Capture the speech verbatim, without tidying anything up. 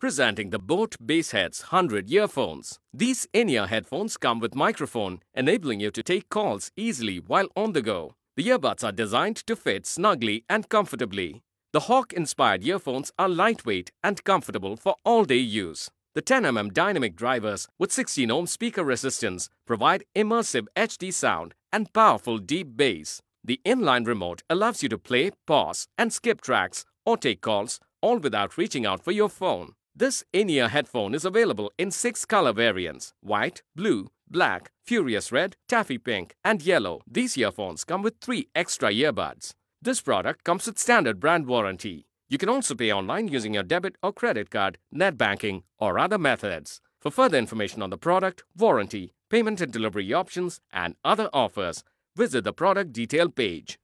Presenting the Boat Baseheads one hundred earphones. These in-ear headphones come with microphone, enabling you to take calls easily while on the go. The earbuds are designed to fit snugly and comfortably. The Hawk-inspired earphones are lightweight and comfortable for all-day use. The ten millimeter dynamic drivers with sixteen ohm speaker resistance provide immersive H D sound and powerful deep bass. The inline remote allows you to play, pause, and skip tracks or take calls, all without reaching out for your phone. This in-ear headphone is available in six color variants: white, blue, black, furious red, taffy pink, and yellow. These earphones come with three extra earbuds. This product comes with standard brand warranty. You can also pay online using your debit or credit card, net banking, or other methods. For further information on the product, warranty, payment and delivery options, and other offers, visit the product detail page.